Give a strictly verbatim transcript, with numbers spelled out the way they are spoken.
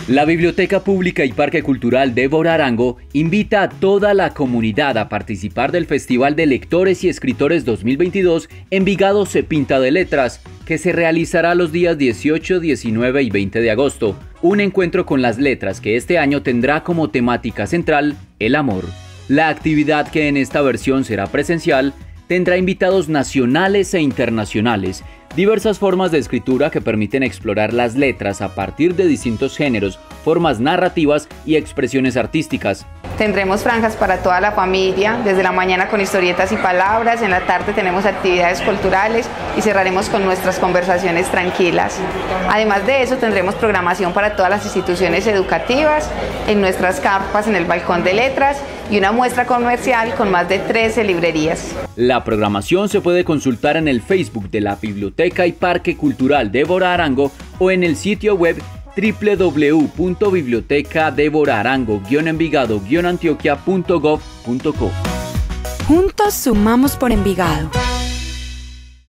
La Biblioteca Pública y Parque Cultural Débora Arango invita a toda la comunidad a participar del Festival de Lectores y Escritores dos mil veintidós Envigado se pinta de letras, que se realizará los días dieciocho, diecinueve y veinte de agosto. Un encuentro con las letras que este año tendrá como temática central el amor. La actividad, que en esta versión será presencial, tendrá invitados nacionales e internacionales, diversas formas de escritura que permiten explorar las letras a partir de distintos géneros, formas narrativas y expresiones artísticas. Tendremos franjas para toda la familia, desde la mañana con historietas y palabras, en la tarde tenemos actividades culturales y cerraremos con nuestras conversaciones tranquilas. Además de eso, tendremos programación para todas las instituciones educativas, en nuestras carpas en el balcón de letras y una muestra comercial con más de trece librerías. La programación se puede consultar en el Facebook de la Biblioteca y Parque Cultural Débora Arango o en el sitio web doble u doble u doble u punto biblioteca débora arango envigado antioquia punto gov punto co. Juntos sumamos por Envigado.